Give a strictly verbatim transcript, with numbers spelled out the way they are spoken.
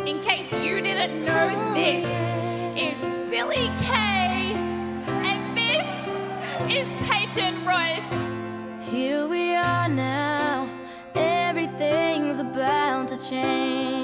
In case you didn't know, this is Billy Kay, and this is Peyton Royce. Here we are now, everything's about to change.